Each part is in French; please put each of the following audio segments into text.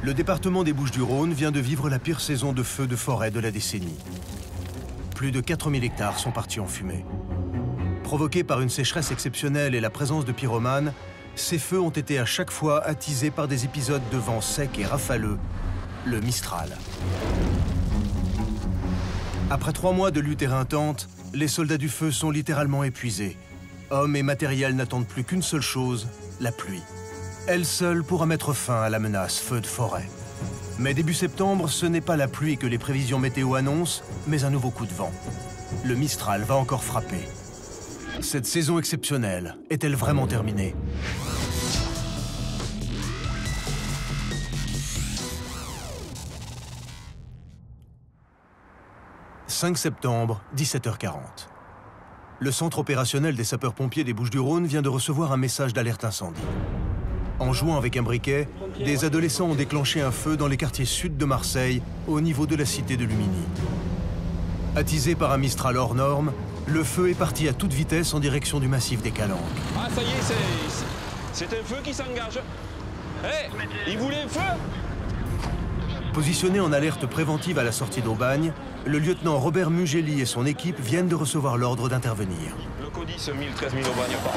Le département des Bouches-du-Rhône vient de vivre la pire saison de feux de forêt de la décennie. Plus de 4000 hectares sont partis en fumée. Provoqués par une sécheresse exceptionnelle et la présence de pyromanes, ces feux ont été à chaque fois attisés par des épisodes de vent sec et rafaleux, le Mistral. Après 3 mois de lutte éreintante, les soldats du feu sont littéralement épuisés. Hommes et matériel n'attendent plus qu'une seule chose, la pluie. Elle seule pourra mettre fin à la menace feu de forêt. Mais début septembre, ce n'est pas la pluie que les prévisions météo annoncent, mais un nouveau coup de vent. Le Mistral va encore frapper. Cette saison exceptionnelle est-elle vraiment terminée? « 5 septembre, 17h40. Le centre opérationnel des sapeurs-pompiers des Bouches-du-Rhône vient de recevoir un message d'alerte incendie. En jouant avec un briquet, des adolescents ont déclenché un feu dans les quartiers sud de Marseille, au niveau de la cité de Luminy. Attisé par un Mistral hors norme, le feu est parti à toute vitesse en direction du massif des Calanques. Ah ça y est, c'est un feu qui s'engage. Hé, il voulait un feu? Positionné en alerte préventive à la sortie d'Aubagne, le lieutenant Robert Mugeli et son équipe viennent de recevoir l'ordre d'intervenir. Le CODIS 1013 000 Aubagne a parlé.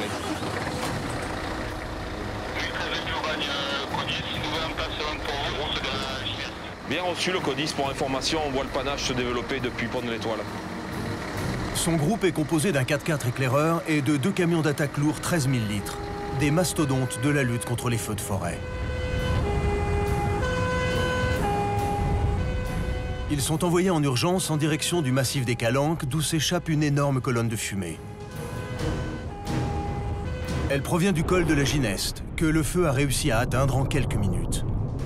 Bien reçu le CODIS, pour information, on voit le panache se développer depuis Pont de l'Étoile. Son groupe est composé d'un 4x4 éclaireur et de 2 camions d'attaque lourds 13 000 litres, des mastodontes de la lutte contre les feux de forêt. Ils sont envoyés en urgence en direction du massif des Calanques, d'où s'échappe une énorme colonne de fumée. Elle provient du col de la Gineste, que le feu a réussi à atteindre en quelques minutes.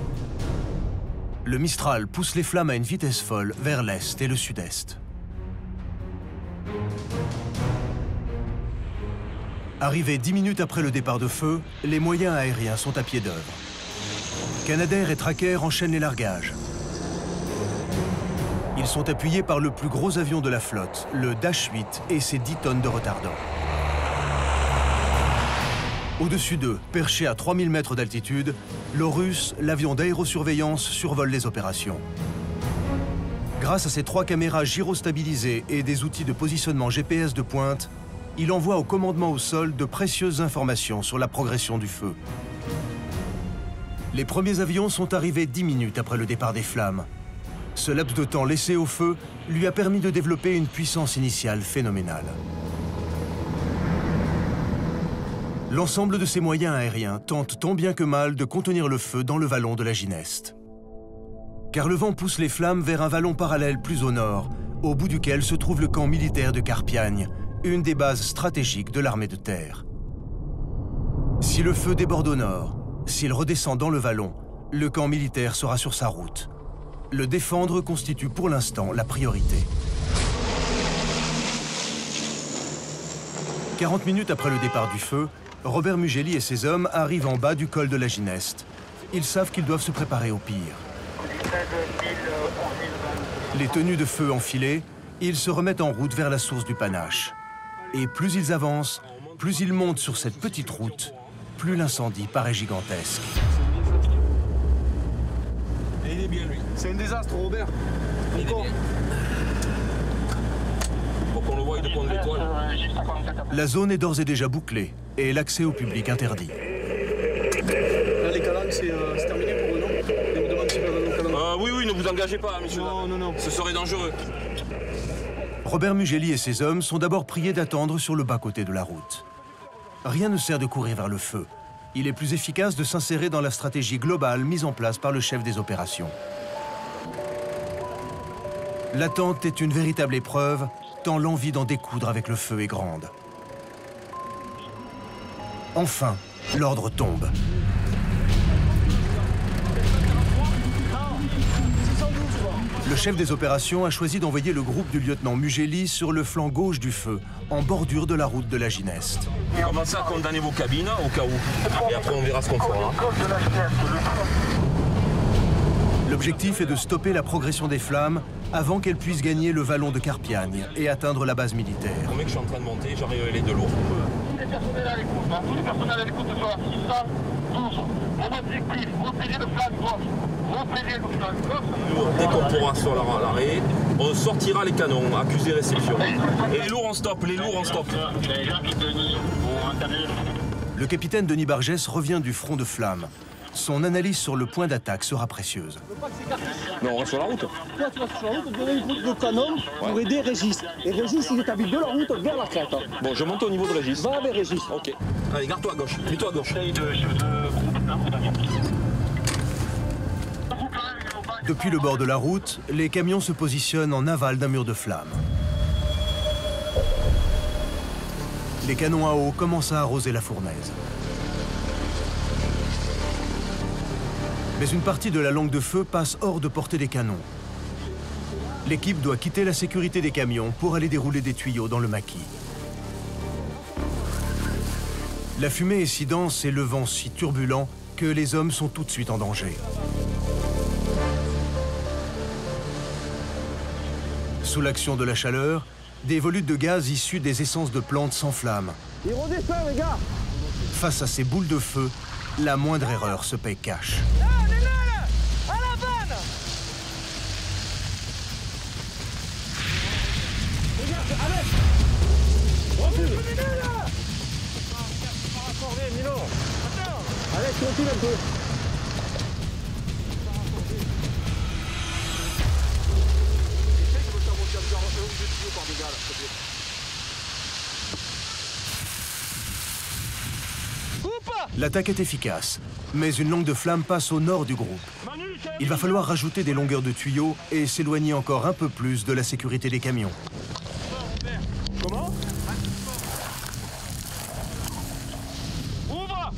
Le Mistral pousse les flammes à une vitesse folle vers l'est et le sud-est. Arrivés 10 minutes après le départ de feu, les moyens aériens sont à pied d'œuvre. Canadair et Tracker enchaînent les largages. Ils sont appuyés par le plus gros avion de la flotte, le Dash 8 et ses 10 tonnes de retardant. Au-dessus d'eux, perché à 3000 mètres d'altitude, l'Orus, l'avion d'aérosurveillance, survole les opérations. Grâce à ses 3 caméras gyrostabilisées et des outils de positionnement GPS de pointe, il envoie au commandement au sol de précieuses informations sur la progression du feu. Les premiers avions sont arrivés 10 minutes après le départ des flammes. Ce laps de temps laissé au feu lui a permis de développer une puissance initiale phénoménale. L'ensemble de ces moyens aériens tente tant bien que mal de contenir le feu dans le vallon de la Gineste. Car le vent pousse les flammes vers un vallon parallèle plus au nord, au bout duquel se trouve le camp militaire de Carpiagne, une des bases stratégiques de l'armée de terre. Si le feu déborde au nord, s'il redescend dans le vallon, le camp militaire sera sur sa route. Le défendre constitue pour l'instant la priorité. 40 minutes après le départ du feu, Robert Mugeli et ses hommes arrivent en bas du col de la Gineste. Ils savent qu'ils doivent se préparer au pire. Les tenues de feu enfilées, ils se remettent en route vers la source du panache. Et plus ils avancent, plus ils montent sur cette petite route, plus l'incendie paraît gigantesque. Et il est bien lui. C'est un désastre, Robert. Il est bien. Faut qu'on le voie de Pont de l'Étoile. La zone est d'ores et déjà bouclée et l'accès au public interdit. Là, les Calanques, c'est terminé pour eux, non? Ils me demandent s'ils peuvent aller aux Calanques. Oui, ne vous engagez pas, monsieur. Non. Ce serait dangereux. Robert Mugeli et ses hommes sont d'abord priés d'attendre sur le bas-côté de la route. Rien ne sert de courir vers le feu. Il est plus efficace de s'insérer dans la stratégie globale mise en place par le chef des opérations. L'attente est une véritable épreuve, tant l'envie d'en découdre avec le feu est grande. Enfin, l'ordre tombe. Le chef des opérations a choisi d'envoyer le groupe du lieutenant Mugeli sur le flanc gauche du feu, en bordure de la route de la Gineste. Commencez à condamner vos cabines au cas où. Et après on verra ce qu'on fera. L'objectif est de stopper la progression des flammes avant qu'elles puissent gagner le vallon de Carpiagne et atteindre la base militaire. Le mec, je suis en train de monter, j'arrive à aller de l'eau. Tous les personnels à l'écoute, tous les personnels à l'écoute sur la 600. Dès qu'on pourra sur l'arrêt, on sortira les canons, accusé réception. Et les lourds on stop, les lourds on stop. Le capitaine Denis Bargès revient du front de flammes. Son analyse sur le point d'attaque sera précieuse. Non, on reste sur la route. Toi, tu vas sur la route, vous avez une route de canon pour aider Régis. Et Régis, il établit de la route vers la crête. Bon, je monte au niveau de Régis. Va avec Régis. Ok. Allez, garde-toi à gauche, mets-toi à gauche. Depuis le bord de la route, les camions se positionnent en aval d'un mur de flammes. Les canons à eau commencent à arroser la fournaise. Mais une partie de la langue de feu passe hors de portée des canons. L'équipe doit quitter la sécurité des camions pour aller dérouler des tuyaux dans le maquis. La fumée est si dense et le vent si turbulent que les hommes sont tout de suite en danger. Sous l'action de la chaleur, des volutes de gaz issus des essences de plantes s'enflamment. Il redescend, les gars. Face à ces boules de feu, la moindre erreur se paye cash. Là, on est là, à la vanne. Regarde, Alex. Recule. Alex, recule un peu. L'attaque est efficace, mais une langue de flamme passe au nord du groupe. Il va falloir rajouter des longueurs de tuyaux et s'éloigner encore un peu plus de la sécurité des camions. Comment? Ouvre!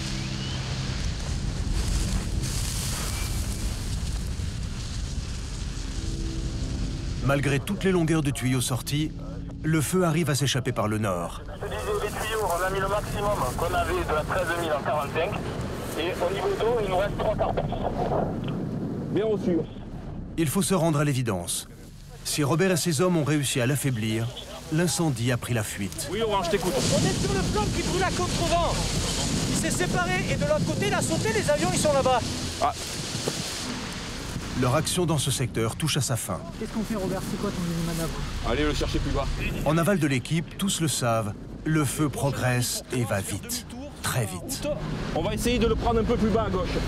Malgré toutes les longueurs de tuyaux sorties, le feu arrive à s'échapper par le nord. Je te disais, les tuyaux, on a mis le maximum qu'on avait de la 13 000 en 45. Et au niveau d'eau, il nous reste 3 quarts. Bien reçu. Il faut se rendre à l'évidence. Si Robert et ses hommes ont réussi à l'affaiblir, l'incendie a pris la fuite. Oui, Orange, je t'écoute. On est sur le flanc qui brûle à contre-vent. Il s'est séparé et de l'autre côté, il a sauté, les avions, ils sont là-bas. Ah. Leur action dans ce secteur touche à sa fin. Qu'est-ce qu'on fait, Robert? C'est quoi ton manœuvre? Allez le chercher plus bas. En aval de l'équipe, tous le savent, le feu progresse et va vite. Très vite. On va essayer de le prendre un peu plus bas à gauche.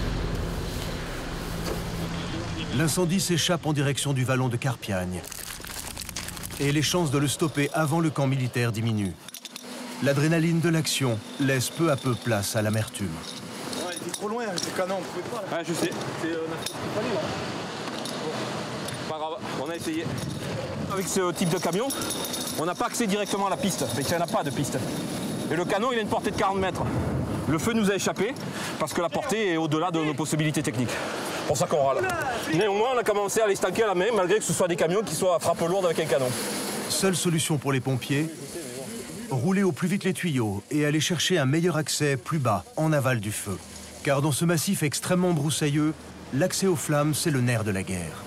L'incendie s'échappe en direction du vallon de Carpiagne. Et les chances de le stopper avant le camp militaire diminuent. L'adrénaline de l'action laisse peu à peu place à l'amertume. Ouais, il est trop loin avec le canon, on pouvait pas. Ouais, je sais. Pas grave, on a essayé. Avec ce type de camion, on n'a pas accès directement à la piste, mais il n'y en a pas de piste. Et le canon, il a une portée de 40 mètres. Le feu nous a échappé parce que la portée est au-delà de nos possibilités techniques. C'est pour ça qu'on râle. Néanmoins, on a commencé à les stanker à la main, malgré que ce soit des camions qui soient à frappe lourde avec un canon. Seule solution pour les pompiers, rouler au plus vite les tuyaux et aller chercher un meilleur accès plus bas, en aval du feu. Car dans ce massif extrêmement broussailleux, l'accès aux flammes, c'est le nerf de la guerre.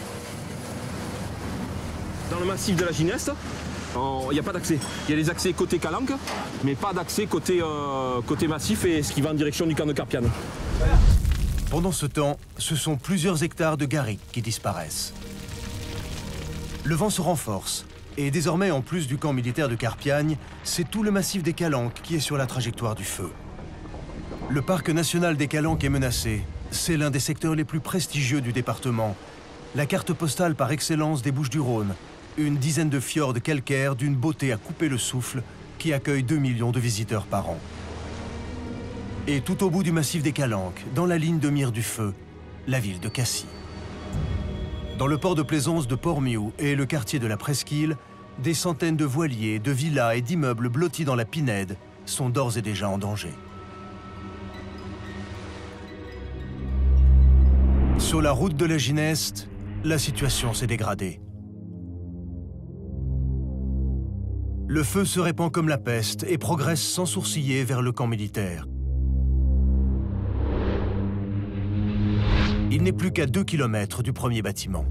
Dans le massif de la Gineste, il n'y a pas d'accès. Il y a des accès côté Calanque, mais pas d'accès côté massif et ce qui va en direction du camp de Carpiane. Pendant ce temps, ce sont plusieurs hectares de garrigue qui disparaissent. Le vent se renforce et désormais, en plus du camp militaire de Carpiagne, c'est tout le massif des Calanques qui est sur la trajectoire du feu. Le parc national des Calanques est menacé. C'est l'un des secteurs les plus prestigieux du département. La carte postale par excellence des Bouches-du-Rhône. Une dizaine de fjords calcaires d'une beauté à couper le souffle qui accueillent 2 millions de visiteurs par an. Et tout au bout du massif des Calanques, dans la ligne de mire du feu, la ville de Cassis. Dans le port de plaisance de Port-Miou et le quartier de la Presqu'île, des centaines de voiliers, de villas et d'immeubles blottis dans la pinède sont d'ores et déjà en danger. Sur la route de la Gineste, la situation s'est dégradée. Le feu se répand comme la peste et progresse sans sourciller vers le camp militaire. Il n'est plus qu'à 2 km du premier bâtiment.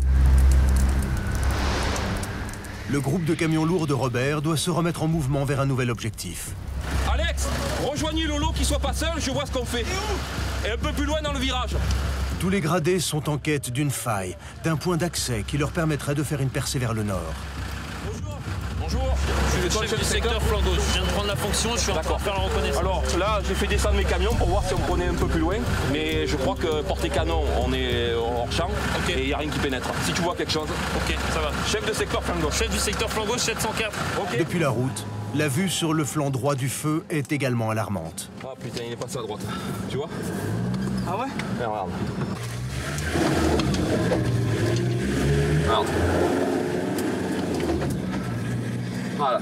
Le groupe de camions lourds de Robert doit se remettre en mouvement vers un nouvel objectif. Alex, Rejoignez le lot qui soit pas seul, je vois ce qu'on fait. Et un peu plus loin dans le virage. Tous les gradés sont en quête d'une faille, d'un point d'accès qui leur permettrait de faire une percée vers le nord. Bonjour. Je suis le chef du secteur flanc gauche. Je viens de prendre la fonction, je suis en train de faire la reconnaissance. Alors là, j'ai fait descendre mes camions pour voir si on prenait un peu plus loin. Mais je crois que portée canon, on est hors champ et il n'y a rien qui pénètre. Si tu vois quelque chose. Ok, ça va. Chef de secteur flanc gauche. Chef du secteur flanc gauche, 704. Ok. Depuis la route, la vue sur le flanc droit du feu est également alarmante. Ah putain, il est passé à droite. Tu vois? Ah ouais? Regarde. Regarde. Voilà.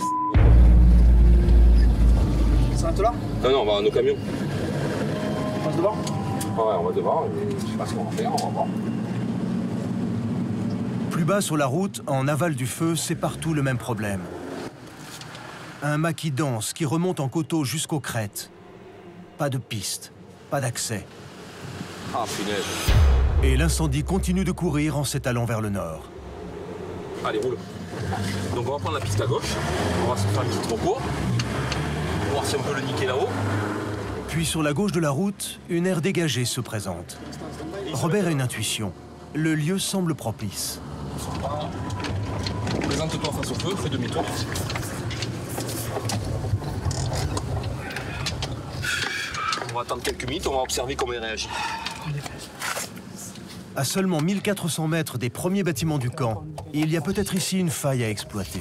Ça s'arrête là? Non, on va à nos camions. On passe devant? Ouais, on va devant et je sais pas ce qu'on va faire, on va voir. Plus bas sur la route, en aval du feu, c'est partout le même problème. Un maquis dense qui remonte en coteau jusqu'aux crêtes. Pas de piste, pas d'accès. Ah punaise. Et l'incendie continue de courir en s'étalant vers le nord. Allez, roule. Donc on va prendre la piste à gauche, on va se faire un petit repos, voir si on peut le niquer là-haut. Puis sur la gauche de la route, une aire dégagée se présente. Robert a une intuition. Le lieu semble propice. Présente-toi face au feu, fais demi-tour. On va attendre quelques minutes, on va observer comment il réagit. À seulement 1400 mètres des premiers bâtiments du camp, il y a peut-être ici une faille à exploiter.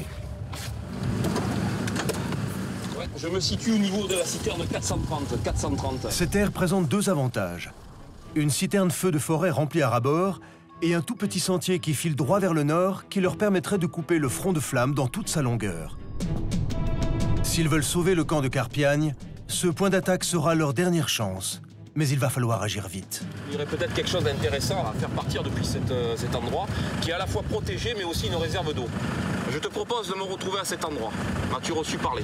Ouais, je me situe au niveau de la citerne 430. Cette aire présente deux avantages. Une citerne feu de forêt remplie à ras-bord et un tout petit sentier qui file droit vers le nord qui leur permettrait de couper le front de flamme dans toute sa longueur. S'ils veulent sauver le camp de Carpiagne, ce point d'attaque sera leur dernière chance. Mais il va falloir agir vite. Il y aurait peut-être quelque chose d'intéressant à faire partir depuis cet endroit, qui est à la fois protégé, mais aussi une réserve d'eau. Je te propose de me retrouver à cet endroit. M'as-tu reçu parler?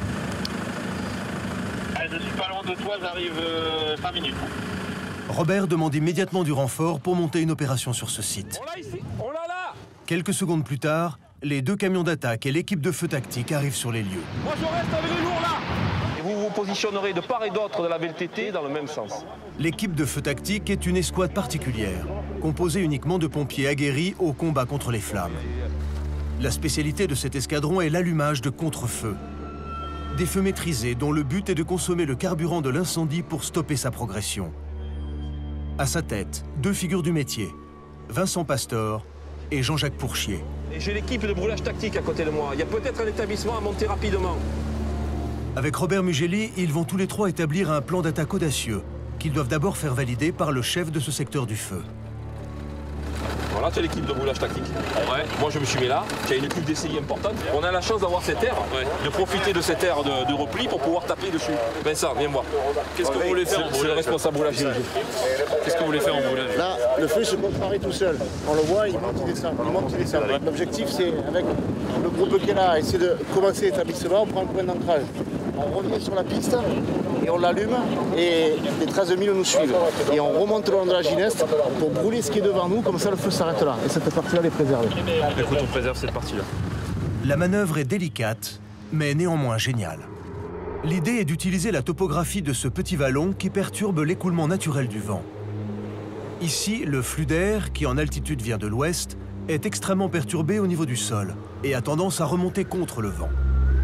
Je suis pas loin de toi, j'arrive 5 minutes. Robert demande immédiatement du renfort pour monter une opération sur ce site. On l'a ici, on l'a là. Quelques secondes plus tard, les deux camions d'attaque et l'équipe de feu tactique arrivent sur les lieux. Moi je reste avec les lourds là. Et vous vous positionnerez de part et d'autre de la VLTT dans le même sens. L'équipe de feu tactique est une escouade particulière, composée uniquement de pompiers aguerris au combat contre les flammes. La spécialité de cet escadron est l'allumage de contre-feux. Des feux maîtrisés dont le but est de consommer le carburant de l'incendie pour stopper sa progression. À sa tête, deux figures du métier, Vincent Pastor et Jean-Jacques Pourchier. Et j'ai l'équipe de brûlage tactique à côté de moi. Il y a peut-être un établissement à monter rapidement. Avec Robert Mugelli, ils vont tous les trois établir un plan d'attaque audacieux qu'ils doivent d'abord faire valider par le chef de ce secteur du feu. Voilà, tu as l'équipe de brûlage tactique. Ouais. Moi, je me suis mis là. Tu as une équipe d'essai importante. On a la chance d'avoir cette aire, de profiter de cette aire de repli pour pouvoir taper dessus. Vincent, viens voir. Qu'est-ce que vous voulez faire? C'est le responsable brûlage. Qu'est-ce que vous voulez faire en brûlage? Là, le feu se prépare tout seul. On le voit, il monte, il descend. Il monte, il descend. L'objectif, c'est, avec le groupe qui est là, essayer de commencer l'établissement, on prend le point d'ancrage. On revient sur la piste et on l'allume et les 13 000 nous suivent. Et on remonte le long de la Gineste pour brûler ce qui est devant nous, comme ça le feu s'arrête là. Et cette partie-là est préservée. Écoute, on préserve cette partie-là. La manœuvre est délicate, mais néanmoins géniale. L'idée est d'utiliser la topographie de ce petit vallon qui perturbe l'écoulement naturel du vent. Ici, le flux d'air, qui en altitude vient de l'ouest, est extrêmement perturbé au niveau du sol et a tendance à remonter contre le vent.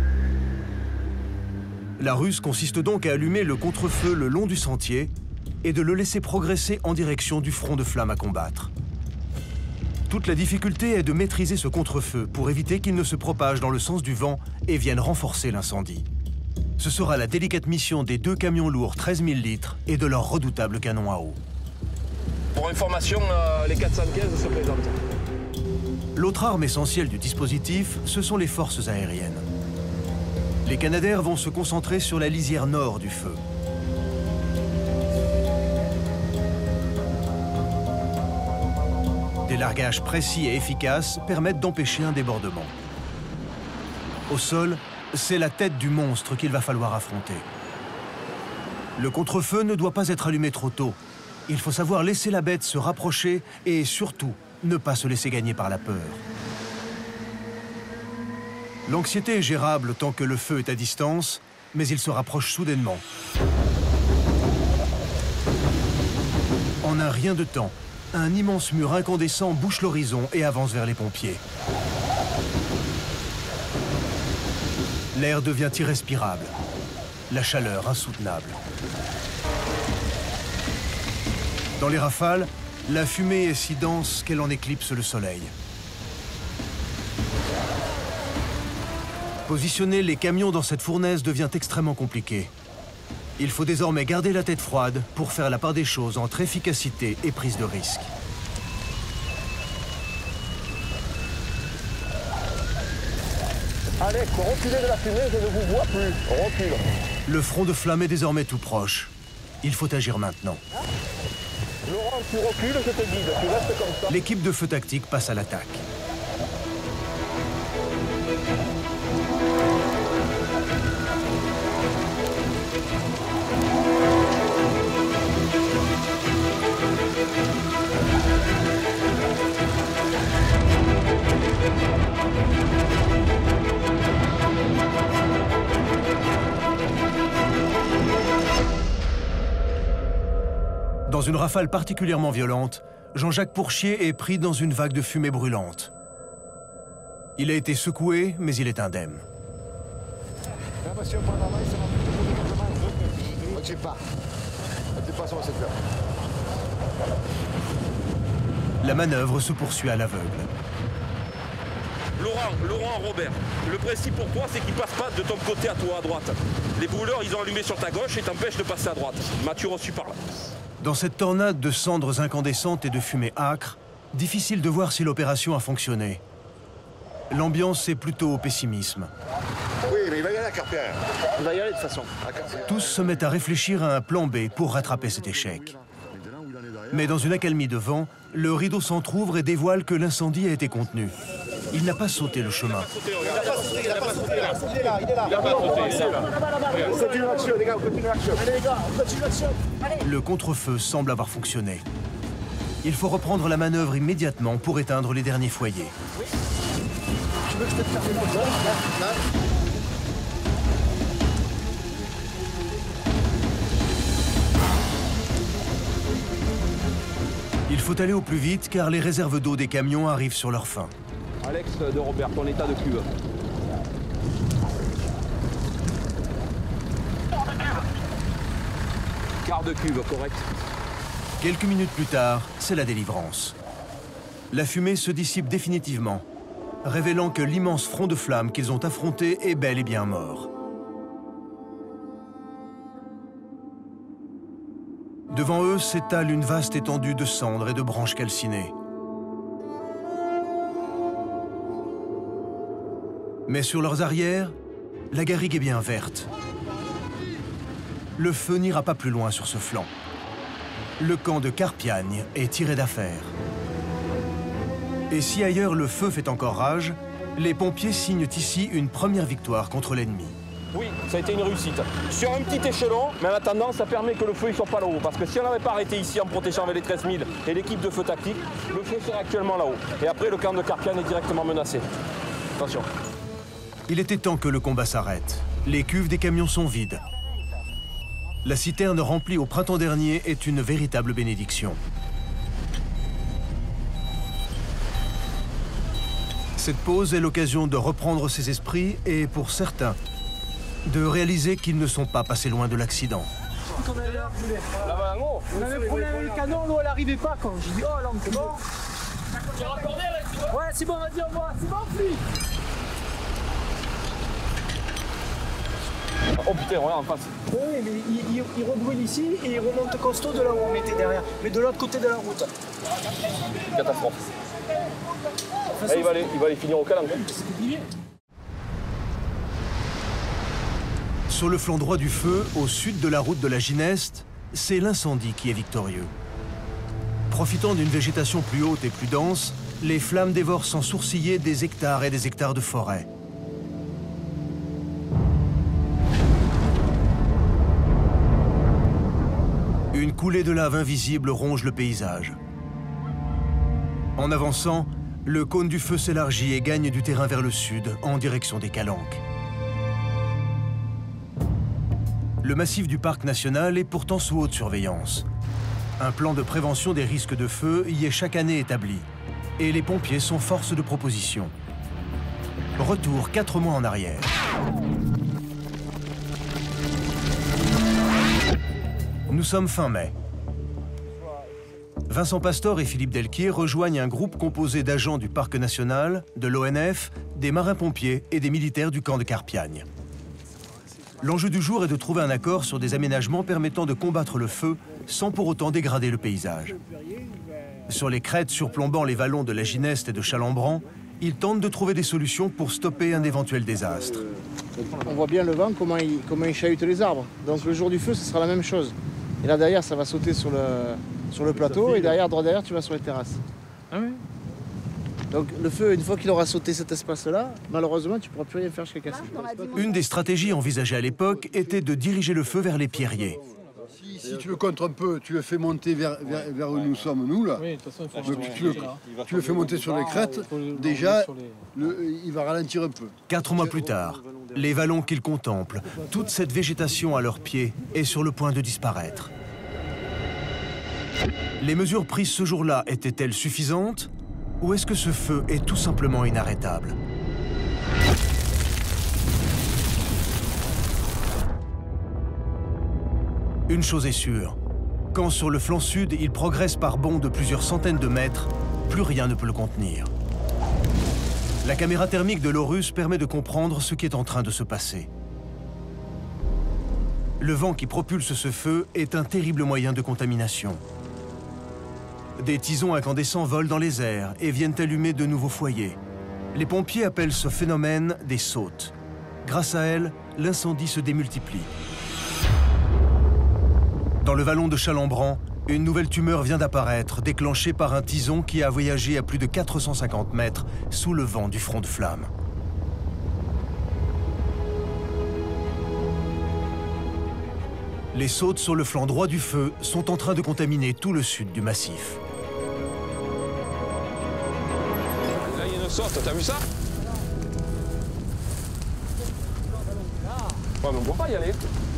La ruse consiste donc à allumer le contre-feu le long du sentier et de le laisser progresser en direction du front de flamme à combattre. Toute la difficulté est de maîtriser ce contre-feu pour éviter qu'il ne se propage dans le sens du vent et vienne renforcer l'incendie. Ce sera la délicate mission des deux camions lourds 13 000 litres et de leur redoutable canon à eau. Pour information, les 415 se présentent. L'autre arme essentielle du dispositif, ce sont les forces aériennes. Les Canadair vont se concentrer sur la lisière nord du feu. Des largages précis et efficaces permettent d'empêcher un débordement. Au sol, c'est la tête du monstre qu'il va falloir affronter. Le contre-feu ne doit pas être allumé trop tôt. Il faut savoir laisser la bête se rapprocher et surtout, ne pas se laisser gagner par la peur. L'anxiété est gérable tant que le feu est à distance, mais il se rapproche soudainement. En un rien de temps, un immense mur incandescent bouche l'horizon et avance vers les pompiers. L'air devient irrespirable, la chaleur insoutenable. Dans les rafales, la fumée est si dense qu'elle en éclipse le soleil. Positionner les camions dans cette fournaise devient extrêmement compliqué. Il faut désormais garder la tête froide pour faire la part des choses entre efficacité et prise de risque. Alex, reculez de la fumée, je ne vous vois plus. Recule. Le front de flamme est désormais tout proche. Il faut agir maintenant. Laurent, tu recules, je te guide. Tu restes comme ça. L'équipe de feu tactique passe à l'attaque. Dans une rafale particulièrement violente, Jean-Jacques Pourchier est pris dans une vague de fumée brûlante. Il a été secoué, mais il est indemne. La manœuvre se poursuit à l'aveugle. Laurent, Robert, le principe pour toi, c'est qu'il ne passe pas de ton côté à toi, à droite. Les brûleurs, ils ont allumé sur ta gauche et t'empêchent de passer à droite. Mathieu reçu par là. Dans cette tornade de cendres incandescentes et de fumée âcre, difficile de voir si l'opération a fonctionné. L'ambiance est plutôt au pessimisme. Oui, mais il va y aller à Carpien. Il va y aller de toute façon. Tous se mettent à réfléchir à un plan B pour rattraper cet échec. Mais dans une accalmie de vent, le rideau s'entrouvre et dévoile que l'incendie a été contenu. Il n'a pas sauté le chemin. Le contre-feu semble avoir fonctionné. Il faut reprendre la manœuvre immédiatement pour éteindre les derniers foyers. Il faut aller au plus vite car les réserves d'eau des camions arrivent sur leur fin. Alex de Robert, ton état de cuve. Quart de cuve, correct. Quelques minutes plus tard, c'est la délivrance. La fumée se dissipe définitivement, révélant que l'immense front de flammes qu'ils ont affronté est bel et bien mort. Devant eux s'étale une vaste étendue de cendres et de branches calcinées. Mais sur leurs arrières, la garrigue est bien verte. Le feu n'ira pas plus loin sur ce flanc. Le camp de Carpiagne est tiré d'affaire. Et si ailleurs le feu fait encore rage, les pompiers signent ici une première victoire contre l'ennemi. Oui, ça a été une réussite. Sur un petit échelon, mais en attendant, ça permet que le feu ne soit pas là-haut. Parce que si on n'avait pas arrêté ici en protégeant avec les 13 000 et l'équipe de feu tactique, le feu serait actuellement là-haut. Et après, le camp de Carpiagne est directement menacé. Attention. Il était temps que le combat s'arrête. Les cuves des camions sont vides. La citerne remplie au printemps dernier est une véritable bénédiction. Cette pause est l'occasion de reprendre ses esprits et, pour certains, de réaliser qu'ils ne sont pas passés loin de l'accident. On avait problème avec le canon, l'eau elle arrivait pas quand j'ai dit oh là c'est bon. Ouais c'est bon, vas-y on voit, c'est bon flic. Oh putain, regarde en face. Oui mais il rebrûle ici et il remonte costaud de là où on était derrière, mais de l'autre côté de la route. Catastrophe. Il va aller finir au calanque. Sur le flanc droit du feu, au sud de la route de la Gineste, c'est l'incendie qui est victorieux. Profitant d'une végétation plus haute et plus dense, les flammes dévorent sans sourciller des hectares et des hectares de forêt. Une coulée de lave invisible ronge le paysage. En avançant, le cône du feu s'élargit et gagne du terrain vers le sud, en direction des Calanques. Le massif du parc national est pourtant sous haute surveillance. Un plan de prévention des risques de feu y est chaque année établi. Et les pompiers sont force de proposition. Retour 4 mois en arrière. Nous sommes fin mai. Vincent Pastor et Philippe Delquier rejoignent un groupe composé d'agents du Parc national, de l'ONF, des marins-pompiers et des militaires du camp de Carpiagne. L'enjeu du jour est de trouver un accord sur des aménagements permettant de combattre le feu sans pour autant dégrader le paysage. Sur les crêtes surplombant les vallons de la Gineste et de Chalembran, ils tentent de trouver des solutions pour stopper un éventuel désastre. On voit bien le vent, comment il chahute les arbres. Donc le jour du feu, ce sera la même chose. Et là derrière, ça va sauter sur le plateau et derrière, droit derrière, tu vas sur les terrasses. Ah oui. Donc le feu, une fois qu'il aura sauté cet espace-là, malheureusement, tu ne pourras plus rien faire jusqu'à casser. Une des stratégies envisagées à l'époque était de diriger le feu vers les pierriers. Si tu le contres un peu, tu le fais monter vers où nous sommes, nous, là. Oui, de toute façon, il faut donc, tu le fais monter sur les crêtes, déjà, il va ralentir un peu. 4 mois plus tard, les vallons qu'ils contemplent, toute cette végétation à leurs pieds est sur le point de disparaître. Les mesures prises ce jour-là étaient-elles suffisantes? Ou est-ce que ce feu est tout simplement inarrêtable? Une chose est sûre, quand sur le flanc sud, il progresse par bonds de plusieurs centaines de mètres, plus rien ne peut le contenir. La caméra thermique de l'Orus permet de comprendre ce qui est en train de se passer. Le vent qui propulse ce feu est un terrible moyen de contamination. Des tisons incandescents volent dans les airs et viennent allumer de nouveaux foyers. Les pompiers appellent ce phénomène des sautes. Grâce à elles, l'incendie se démultiplie. Dans le vallon de Chalembran, une nouvelle tumeur vient d'apparaître, déclenchée par un tison qui a voyagé à plus de 450 mètres sous le vent du front de flamme. Les sautes sur le flanc droit du feu sont en train de contaminer tout le sud du massif. Là, il y a une saute, t'as vu ça? Ouais, mais on ne peut pas y aller.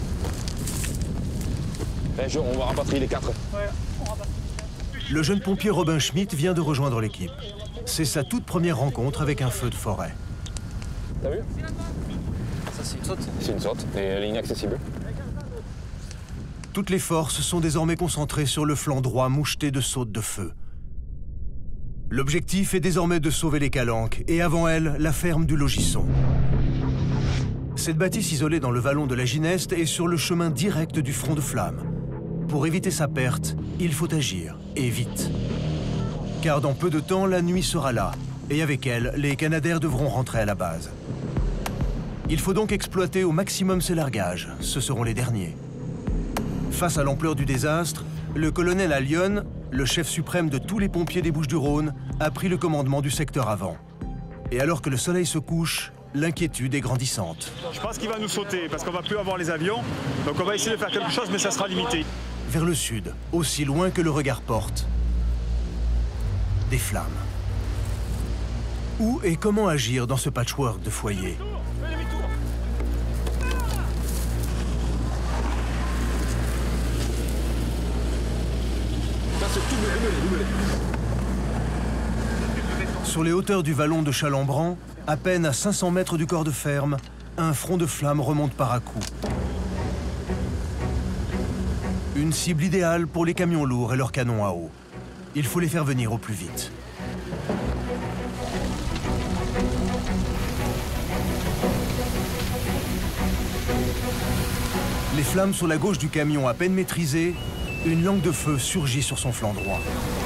On va rapatrier les 4. Le jeune pompier Robin Schmitt vient de rejoindre l'équipe. C'est sa toute première rencontre avec un feu de forêt. T'as vu? Ça, c'est une saute. C'est une saute et elle est inaccessible. Toutes les forces sont désormais concentrées sur le flanc droit moucheté de sautes de feu. L'objectif est désormais de sauver les calanques et avant elle, la ferme du Logisson. Cette bâtisse isolée dans le vallon de la Gineste est sur le chemin direct du front de flamme. Pour éviter sa perte, il faut agir, et vite. Car dans peu de temps, la nuit sera là, et avec elle, les Canadair devront rentrer à la base. Il faut donc exploiter au maximum ces largages, ce seront les derniers. Face à l'ampleur du désastre, le colonel Allione, le chef suprême de tous les pompiers des Bouches-du-Rhône, a pris le commandement du secteur avant. Et alors que le soleil se couche, l'inquiétude est grandissante. Je pense qu'il va nous sauter parce qu'on va plus avoir les avions, donc on va essayer de faire quelque chose, mais ça sera limité. Vers le sud, aussi loin que le regard porte, des flammes. Où et comment agir dans ce patchwork de foyers? Sur les hauteurs du vallon de Chalembran, à peine à 500 mètres du corps de ferme, un front de flammes remonte par à-coups. Une cible idéale pour les camions lourds et leurs canons à eau. Il faut les faire venir au plus vite. Les flammes sur la gauche du camion à peine maîtrisées, une langue de feu surgit sur son flanc droit.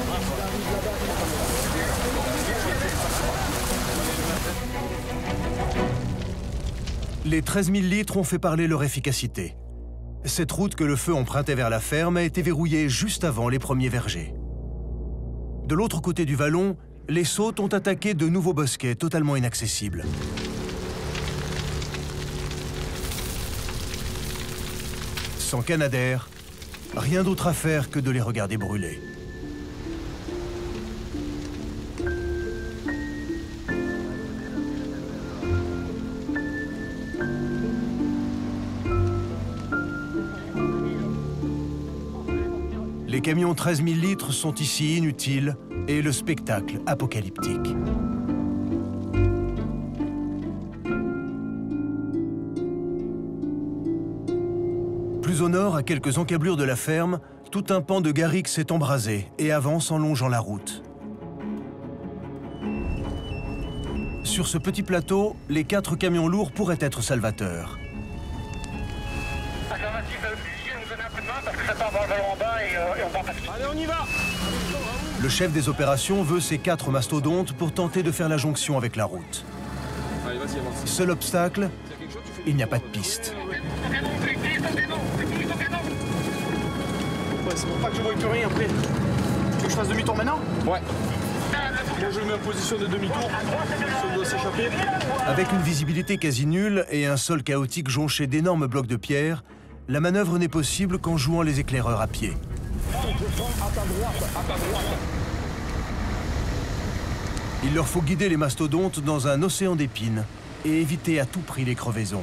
Les 13 000 litres ont fait parler leur efficacité. Cette route que le feu empruntait vers la ferme a été verrouillée juste avant les premiers vergers. De l'autre côté du vallon, les sautes ont attaqué de nouveaux bosquets totalement inaccessibles. Sans Canadair, rien d'autre à faire que de les regarder brûler. Les camions 13 000 litres sont ici inutiles et le spectacle apocalyptique. Plus au nord, à quelques encablures de la ferme, tout un pan de garrigue s'est embrasé et avance en longeant la route. Sur ce petit plateau, les 4 camions lourds pourraient être salvateurs. Allez, on y va! Le chef des opérations veut ces 4 mastodontes pour tenter de faire la jonction avec la route. Allez, vas-y, avance. Seul obstacle, il n'y a pas de piste. Ouais, c'est pour pas que je voie plus rien après. Tu veux que je fasse demi-tour maintenant? Ouais. Moi je le mets en position de demi-tour, si on doit s'échapper. Avec une visibilité quasi nulle et un sol chaotique jonché d'énormes blocs de pierre, la manœuvre n'est possible qu'en jouant les éclaireurs à pied. Il leur faut guider les mastodontes dans un océan d'épines et éviter à tout prix les crevaisons.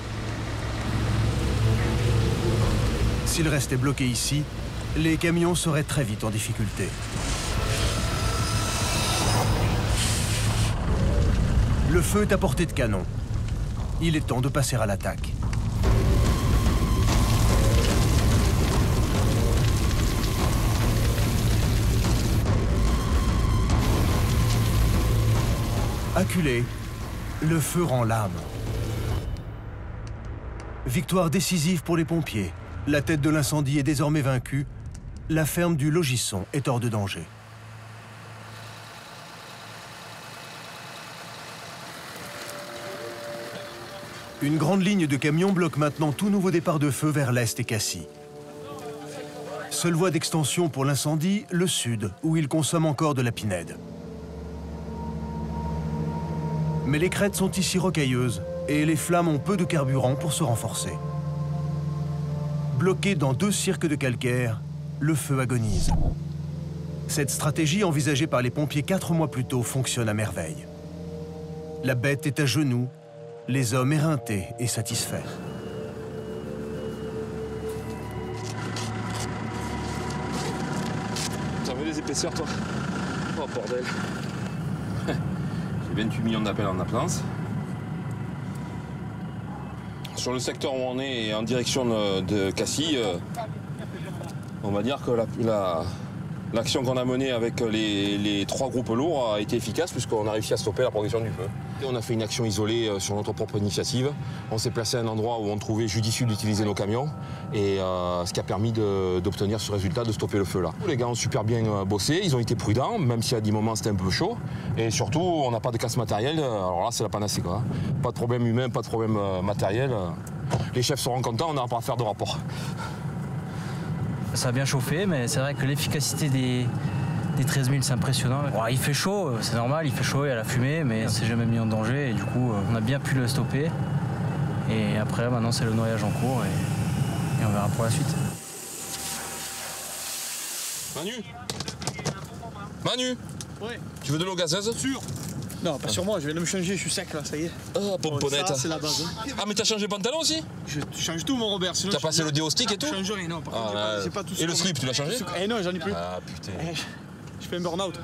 S'ils restaient bloqués ici, les camions seraient très vite en difficulté. Le feu est à portée de canon. Il est temps de passer à l'attaque. Acculé, le feu rend l'âme. Victoire décisive pour les pompiers. La tête de l'incendie est désormais vaincue. La ferme du Logisson est hors de danger. Une grande ligne de camions bloque maintenant tout nouveau départ de feu vers l'est et Cassis. Seule voie d'extension pour l'incendie, le sud, où il consomme encore de la pinède. Mais les crêtes sont ici rocailleuses et les flammes ont peu de carburant pour se renforcer. Bloqué dans 2 cirques de calcaire, le feu agonise. Cette stratégie envisagée par les pompiers 4 mois plus tôt fonctionne à merveille. La bête est à genoux, les hommes éreintés et satisfaits. T'as vu les épaisseurs, toi? Oh, bordel. J'ai 28 millions d'appels en appelance. Sur le secteur où on est et en direction de Cassis, on va dire que l'action qu'on a menée avec les 3 groupes lourds a été efficace puisqu'on a réussi à stopper la progression du feu. Et on a fait une action isolée sur notre propre initiative. On s'est placé à un endroit où on trouvait judicieux d'utiliser nos camions et ce qui a permis d'obtenir ce résultat, de stopper le feu là. Les gars ont super bien bossé, ils ont été prudents, même si à des moments c'était un peu chaud. Et surtout, on n'a pas de casse matériel, alors là c'est la panacée quoi. Pas de problème humain, pas de problème matériel. Les chefs seront contents, on n'aura pas à faire de rapport. Ça a bien chauffé, mais c'est vrai que l'efficacité des 13 000, c'est impressionnant. Bon, il fait chaud, c'est normal, il fait chaud, il y a la fumée, mais c'est jamais mis en danger. Et du coup, on a bien pu le stopper. Et après, maintenant, c'est le noyage en cours et on verra pour la suite. Manu, Ouais. Tu veux de l'eau gazeuse? Sûr. Non, pas sur moi, je viens de me changer, je suis sec là, ça y est. Oh, pomponnette. Ça, c'est la base. Hein. Ah, mais t'as changé de pantalon aussi? Je change tout, mon Robert. T'as passé le déo stick et tout? Je change rien, non. Par contre, j'ai pas tout. Et le slip, tu l'as changé? Eh non, j'en ai plus. Ah, putain. Je fais un burn-out.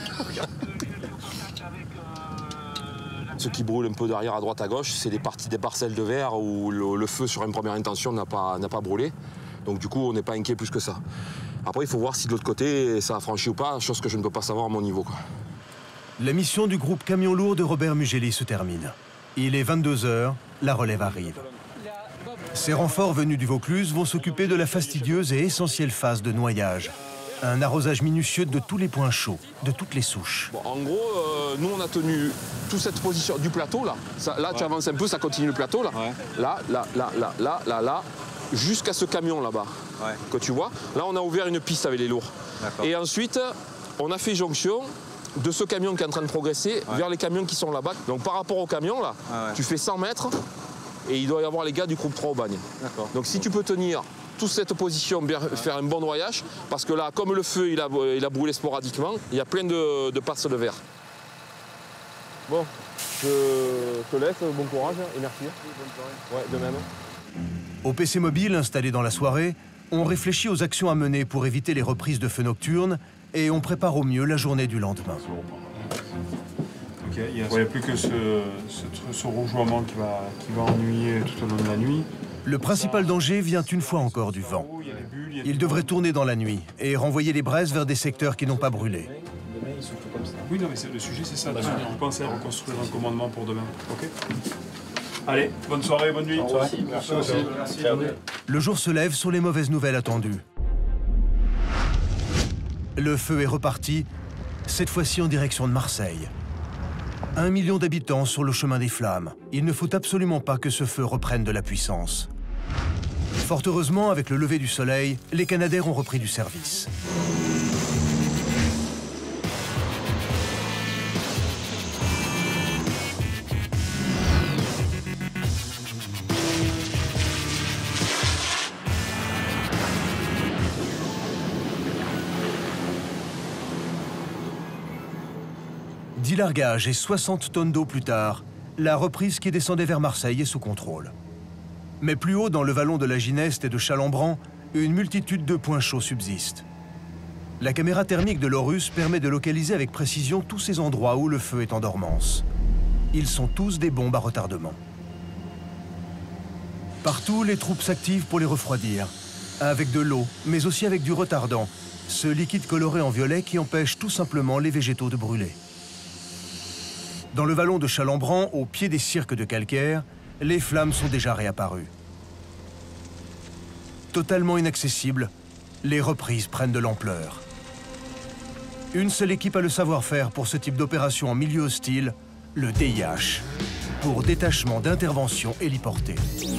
Ce qui brûle un peu derrière à droite à gauche, c'est des parties des parcelles de verre où le feu sur une première intention n'a pas brûlé. Donc du coup, on n'est pas inquiet plus que ça. Après, il faut voir si de l'autre côté, ça a franchi ou pas, chose que je ne peux pas savoir à mon niveau, quoi. La mission du groupe camion lourd de Robert Mugeli se termine. Il est 22 h, la relève arrive. Ces renforts venus du Vaucluse vont s'occuper de la fastidieuse et essentielle phase de noyage. Un arrosage minutieux de tous les points chauds, de toutes les souches. Bon, en gros, nous, on a tenu toute cette position du plateau, là. Ça, là, tu avances un peu, ça continue le plateau, là. Ouais. Là, jusqu'à ce camion, là-bas, que tu vois. Là, on a ouvert une piste avec les lourds. Et ensuite, on a fait jonction de ce camion qui est en train de progresser vers les camions qui sont là-bas. Donc, par rapport au camion, là, tu fais 100 mètres et il doit y avoir les gars du groupe 3 au bagne. Donc, si tu peux tenir toute cette position, faire un bon noyage, parce que là, comme le feu, il a brûlé sporadiquement, il y a plein de passes de verre. Bon, je te laisse, bon courage et merci. Ouais, de même. Au PC mobile installé dans la soirée, On réfléchit aux actions à mener pour éviter les reprises de feux nocturnes et on prépare au mieux la journée du lendemain. Ok, il n'y a plus que ce rougeoiement qui va ennuyer tout au long de la nuit. Le principal danger vient une fois encore du vent. Il devrait tourner dans la nuit et renvoyer les braises vers des secteurs qui n'ont pas brûlé. Oui, non, mais le sujet, c'est ça. Vous pensez à reconstruire un commandement pour demain, ok? Allez, bonne soirée, bonne nuit. Merci aussi. Le jour se lève sur les mauvaises nouvelles attendues. Le feu est reparti, cette fois-ci en direction de Marseille. 1 million d'habitants sur le chemin des flammes. Il ne faut absolument pas que ce feu reprenne de la puissance. Fort heureusement, avec le lever du soleil, les Canadair ont repris du service. Dix largages et 60 tonnes d'eau plus tard, la reprise qui descendait vers Marseille est sous contrôle. Mais plus haut, dans le vallon de la Gineste et de Chalembran, une multitude de points chauds subsistent. La caméra thermique de l'Orus permet de localiser avec précision tous ces endroits où le feu est en dormance. Ils sont tous des bombes à retardement. Partout, les troupes s'activent pour les refroidir, avec de l'eau, mais aussi avec du retardant, ce liquide coloré en violet qui empêche tout simplement les végétaux de brûler. Dans le vallon de Chalembran, au pied des cirques de calcaire, les flammes sont déjà réapparues. Totalement inaccessibles, les reprises prennent de l'ampleur. Une seule équipe a le savoir-faire pour ce type d'opération en milieu hostile, le DIH, pour détachement d'intervention héliportée.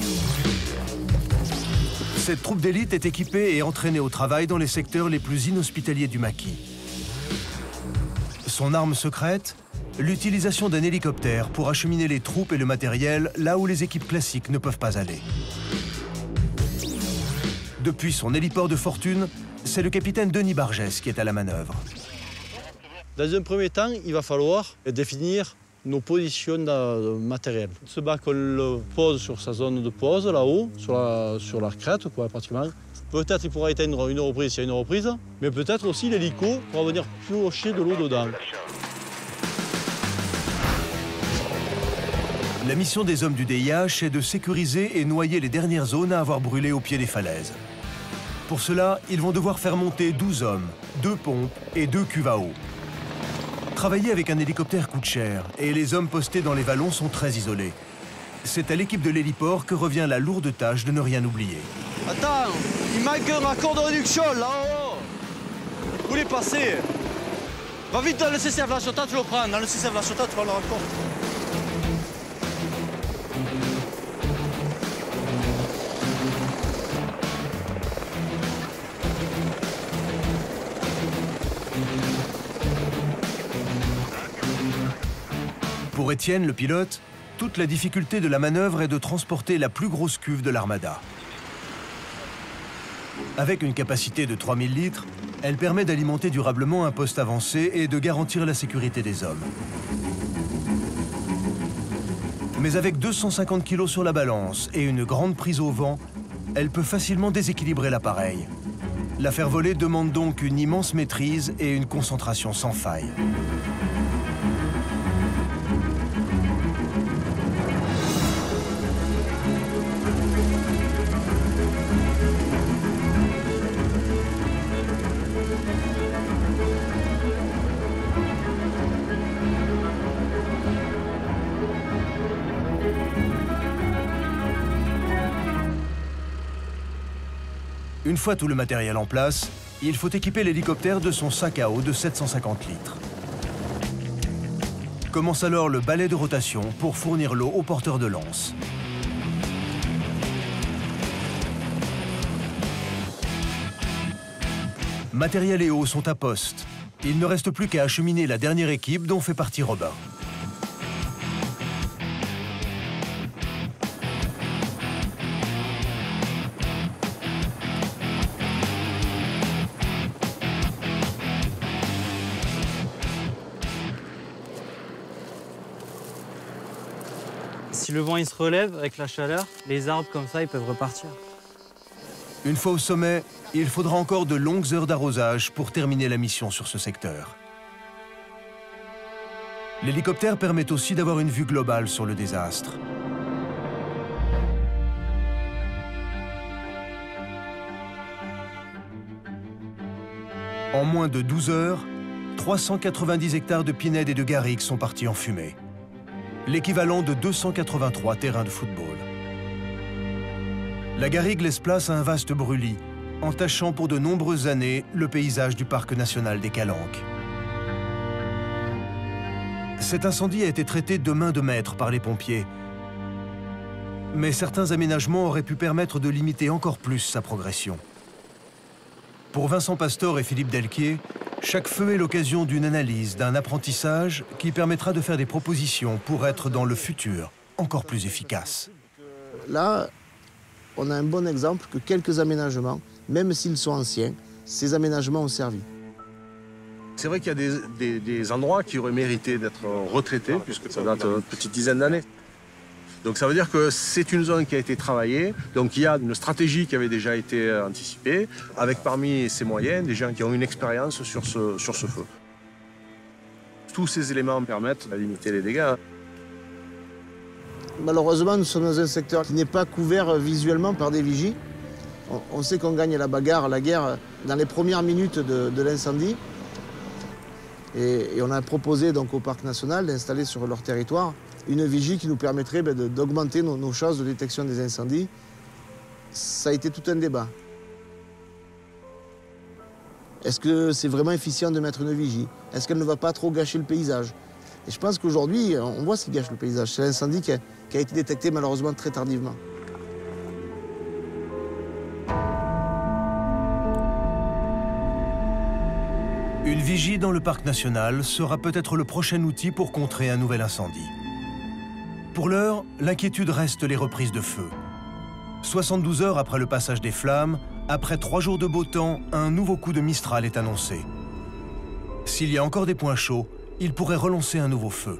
Cette troupe d'élite est équipée et entraînée au travail dans les secteurs les plus inhospitaliers du maquis. Son arme secrète, l'utilisation d'un hélicoptère pour acheminer les troupes et le matériel là où les équipes classiques ne peuvent pas aller. Depuis son héliport de fortune, c'est le capitaine Denis Bargès qui est à la manœuvre. Dans un premier temps, il va falloir définir nos positions matérielles. Ce bac, on le pose sur sa zone de pause, là-haut, sur la crête, quoi, pratiquement. Peut-être qu'il pourra éteindre une reprise s'il y a une reprise, mais peut-être aussi l'hélico pourra venir piocher de l'eau dedans. La mission des hommes du DIH est de sécuriser et noyer les dernières zones à avoir brûlé au pied des falaises. Pour cela, ils vont devoir faire monter 12 hommes, 2 pompes et 2 cuves à eau. Travailler avec un hélicoptère coûte cher et les hommes postés dans les vallons sont très isolés. C'est à l'équipe de l'héliport que revient la lourde tâche de ne rien oublier. Attends, il manque un raccord de réduction là-haut. Où est passé? Va vite dans le CCF La Ciotat, tu le prends. Dans le CCF La Ciotat, tu vas le raccord. Pour Étienne, le pilote, toute la difficulté de la manœuvre est de transporter la plus grosse cuve de l'armada. Avec une capacité de 3000 litres, elle permet d'alimenter durablement un poste avancé et de garantir la sécurité des hommes. Mais avec 250 kg sur la balance et une grande prise au vent, elle peut facilement déséquilibrer l'appareil. La faire voler demande donc une immense maîtrise et une concentration sans faille. Une fois tout le matériel en place, il faut équiper l'hélicoptère de son sac à eau de 750 litres. Commence alors le balai de rotation pour fournir l'eau aux porteurs de lance. Matériel et eau sont à poste. Il ne reste plus qu'à acheminer la dernière équipe dont fait partie Robin. Si le vent il se relève avec la chaleur, les arbres comme ça ils peuvent repartir. Une fois au sommet, il faudra encore de longues heures d'arrosage pour terminer la mission sur ce secteur. L'hélicoptère permet aussi d'avoir une vue globale sur le désastre. En moins de 12 heures, 390 hectares de pinèdes et de garrigues sont partis en fumée. L'équivalent de 283 terrains de football. La garrigue laisse place à un vaste brûlis, entachant pour de nombreuses années le paysage du parc national des Calanques. Cet incendie a été traité de main de maître par les pompiers. Mais certains aménagements auraient pu permettre de limiter encore plus sa progression. Pour Vincent Pastor et Philippe Delquier, chaque feu est l'occasion d'une analyse, d'un apprentissage qui permettra de faire des propositions pour être dans le futur encore plus efficace. Là, on a un bon exemple que quelques aménagements, même s'ils sont anciens, ces aménagements ont servi. C'est vrai qu'il y a des endroits qui auraient mérité d'être retraités, puisque ça date une petite dizaine d'années. Donc ça veut dire que c'est une zone qui a été travaillée, donc il y a une stratégie qui avait déjà été anticipée, avec parmi ces moyens des gens qui ont une expérience sur ce feu. Tous ces éléments permettent de limiter les dégâts. Malheureusement, nous sommes dans un secteur qui n'est pas couvert visuellement par des vigies. On sait qu'on gagne la bagarre, la guerre, dans les premières minutes de l'incendie. Et on a proposé donc au Parc national d'installer sur leur territoire une vigie qui nous permettrait d'augmenter nos chances de détection des incendies. Ça a été tout un débat. Est-ce que c'est vraiment efficient de mettre une vigie? Est-ce qu'elle ne va pas trop gâcher le paysage? Et je pense qu'aujourd'hui, on voit ce qui gâche le paysage. C'est l'incendie qui a été détecté malheureusement très tardivement. Une vigie dans le parc national sera peut-être le prochain outil pour contrer un nouvel incendie. Pour l'heure, l'inquiétude reste les reprises de feu. 72 heures après le passage des flammes, après 3 jours de beau temps, un nouveau coup de Mistral est annoncé. S'il y a encore des points chauds, il pourrait relancer un nouveau feu.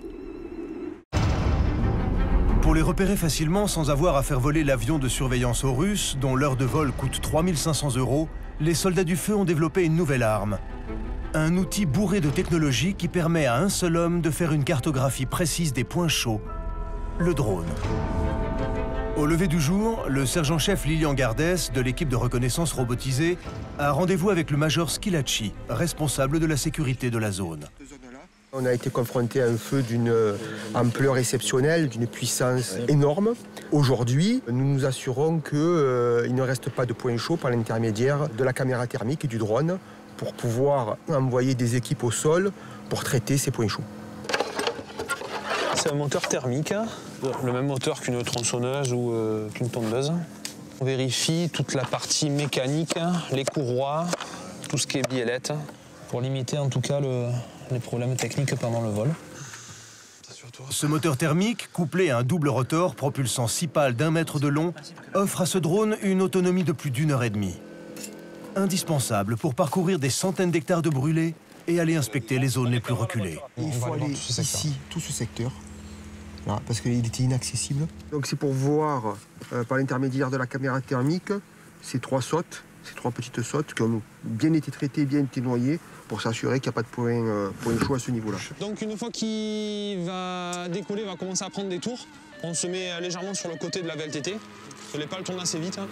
Pour les repérer facilement sans avoir à faire voler l'avion de surveillance aux Russes, dont l'heure de vol coûte 3 500 €, les soldats du feu ont développé une nouvelle arme. Un outil bourré de technologie qui permet à un seul homme de faire une cartographie précise des points chauds, le drone. Au lever du jour, le sergent-chef Lilian Gardès de l'équipe de reconnaissance robotisée a rendez-vous avec le major Schilacci, responsable de la sécurité de la zone. On a été confronté à un feu d'une ampleur exceptionnelle, d'une puissance énorme. Aujourd'hui, nous nous assurons qu'il ne reste pas de points chauds par l'intermédiaire de la caméra thermique et du drone pour pouvoir envoyer des équipes au sol pour traiter ces points chauds. C'est un moteur thermique, le même moteur qu'une tronçonneuse ou qu'une tondeuse. On vérifie toute la partie mécanique, les courroies, tout ce qui est biellette, pour limiter en tout cas les problèmes techniques pendant le vol. Ce moteur thermique, couplé à un double rotor propulsant 6 pales d'1 mètre de long, offre à ce drone une autonomie de plus d'1 heure et demie. Indispensable pour parcourir des centaines d'hectares de brûlés et aller inspecter les zones les plus reculées. Il faut aller ici, tout ce secteur, là, parce qu'il était inaccessible. Donc c'est pour voir, par l'intermédiaire de la caméra thermique, ces 3 sautes, ces 3 petites sautes qui ont bien été traitées, bien été noyées, pour s'assurer qu'il n'y a pas de point chaud à ce niveau-là. Donc une fois qu'il va décoller, il va commencer à prendre des tours. On se met légèrement sur le côté de la VLTT. Les pales tournent assez vite.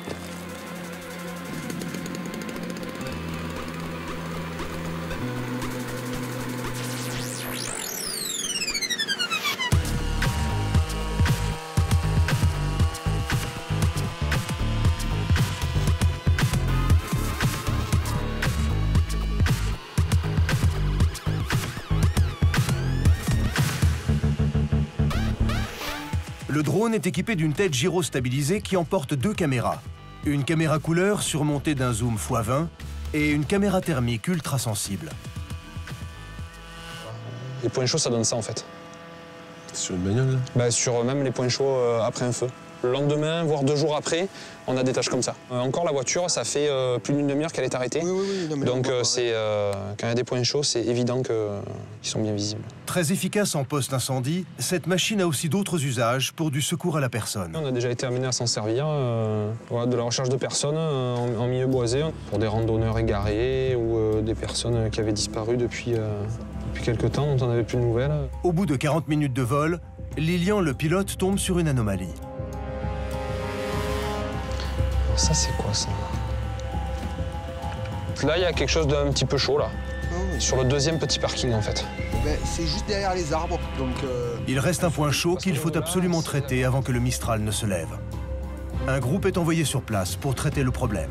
Le drone est équipé d'une tête gyrostabilisée qui emporte 2 caméras. Une caméra couleur surmontée d'un zoom x20 et une caméra thermique ultra sensible. Les points chauds, ça donne ça en fait. Sur une bagnole? Sur même les points chauds après un feu. Le lendemain, voire 2 jours après, on a des tâches comme ça. Encore la voiture, ça fait plus d'une demi-heure qu'elle est arrêtée. Donc quand il y a des points chauds, c'est évident qu'ils sont bien visibles. Très efficace en post-incendie, cette machine a aussi d'autres usages pour du secours à la personne. On a déjà été amené à s'en servir, de la recherche de personnes en milieu boisé, pour des randonneurs égarés ou des personnes qui avaient disparu depuis quelques temps, dont on n'avait plus de nouvelles. Au bout de 40 minutes de vol, Lilian, le pilote, tombe sur une anomalie. Ça, c'est quoi, ça? Là, il y a quelque chose d'un petit peu chaud, là. Sur le deuxième petit parking, en fait. C'est juste derrière les arbres, donc... Il reste un point chaud qu'il faut absolument traiter avant que le Mistral ne se lève. Un groupe est envoyé sur place pour traiter le problème.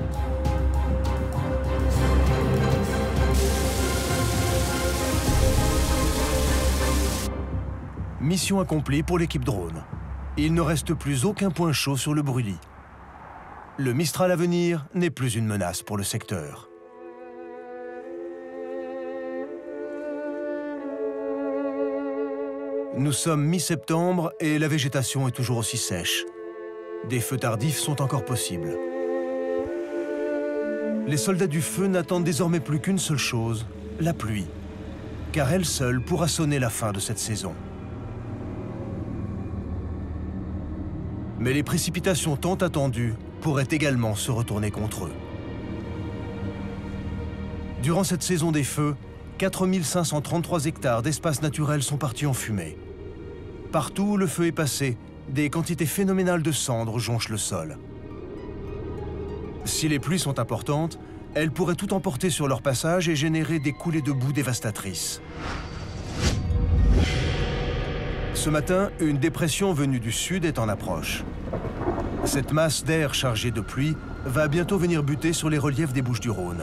Mission accomplie pour l'équipe drone. Il ne reste plus aucun point chaud sur le brûlis. Le Mistral à venir n'est plus une menace pour le secteur. Nous sommes mi-septembre et la végétation est toujours aussi sèche. Des feux tardifs sont encore possibles. Les soldats du feu n'attendent désormais plus qu'une seule chose, la pluie. Car elle seule pourra sonner la fin de cette saison. Mais les précipitations tant attendues pourraient également se retourner contre eux. Durant cette saison des feux, 4533 hectares d'espaces naturels sont partis en fumée. Partout où le feu est passé, des quantités phénoménales de cendres jonchent le sol. Si les pluies sont importantes, elles pourraient tout emporter sur leur passage et générer des coulées de boue dévastatrices. Ce matin, une dépression venue du sud est en approche. Cette masse d'air chargée de pluie va bientôt venir buter sur les reliefs des Bouches-du-Rhône.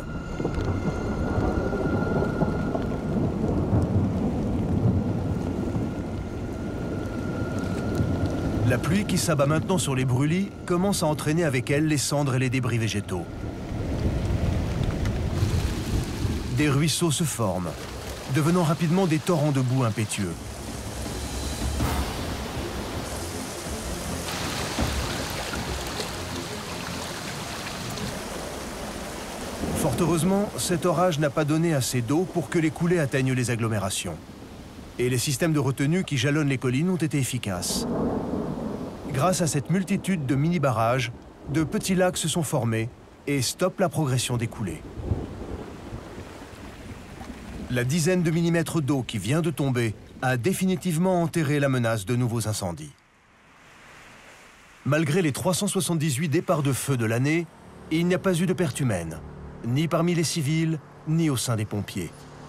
La pluie qui s'abat maintenant sur les brûlis commence à entraîner avec elle les cendres et les débris végétaux. Des ruisseaux se forment, devenant rapidement des torrents de boue impétueux. Fort heureusement, cet orage n'a pas donné assez d'eau pour que les coulées atteignent les agglomérations. Et les systèmes de retenue qui jalonnent les collines ont été efficaces. Grâce à cette multitude de mini-barrages, de petits lacs se sont formés et stoppent la progression des coulées. La dizaine de millimètres d'eau qui vient de tomber a définitivement enterré la menace de nouveaux incendies. Malgré les 378 départs de feu de l'année, il n'y a pas eu de pertes humaines, ni parmi les civils, ni au sein des pompiers.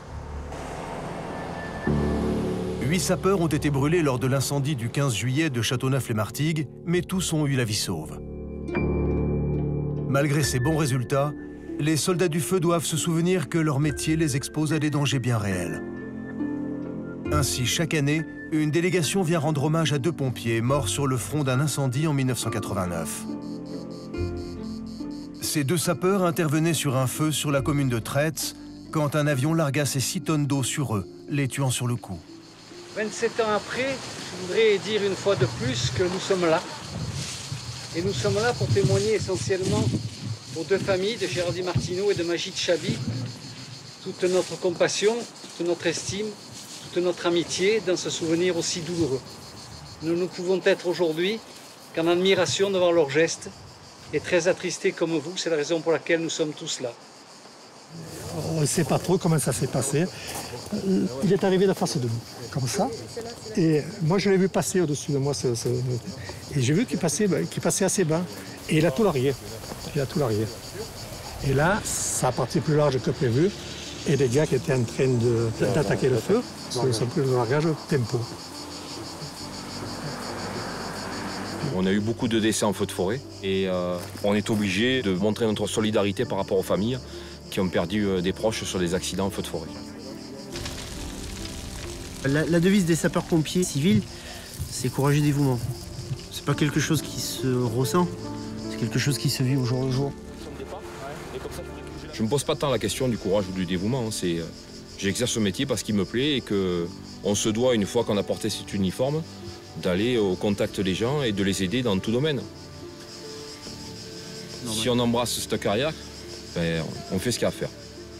8 sapeurs ont été brûlés lors de l'incendie du 15 juillet de Châteauneuf-les-Martigues, mais tous ont eu la vie sauve. Malgré ces bons résultats, les soldats du feu doivent se souvenir que leur métier les expose à des dangers bien réels. Ainsi, chaque année, une délégation vient rendre hommage à 2 pompiers morts sur le front d'un incendie en 1989. Ces 2 sapeurs intervenaient sur un feu sur la commune de Traitz quand un avion largua ses 6 tonnes d'eau sur eux, les tuant sur le coup. 27 ans après, je voudrais dire une fois de plus que nous sommes là. Et nous sommes là pour témoigner essentiellement aux 2 familles de Géraldine Martineau et de Majid Chabi toute notre compassion, toute notre estime, toute notre amitié dans ce souvenir aussi douloureux. Nous ne pouvons être aujourd'hui qu'en admiration devant leurs gestes et très attristés comme vous. C'est la raison pour laquelle nous sommes tous là. On ne sait pas trop comment ça s'est passé. Il est arrivé de face de nous, comme ça. Et moi, je l'ai vu passer au-dessus de moi. Et j'ai vu qu'il passait assez bas. Et il a tout largué. Et là, ça a parti plus large que prévu. Et les gars qui étaient en train d'attaquer le feu sont pris le largage tempo. On a eu beaucoup de décès en feu de forêt. Et on est obligé de montrer notre solidarité par rapport aux familles qui ont perdu des proches sur des accidents en feu de forêt. La devise des sapeurs-pompiers civils, c'est courage et dévouement. C'est pas quelque chose qui se ressent, c'est quelque chose qui se vit au jour le jour. Je ne me pose pas tant la question du courage ou du dévouement. J'exerce ce métier parce qu'il me plaît et qu'on se doit, une fois qu'on a porté cet uniforme, d'aller au contact des gens et de les aider dans tout domaine. Si on embrasse cette carrière, ben, on fait ce qu'il y a à faire.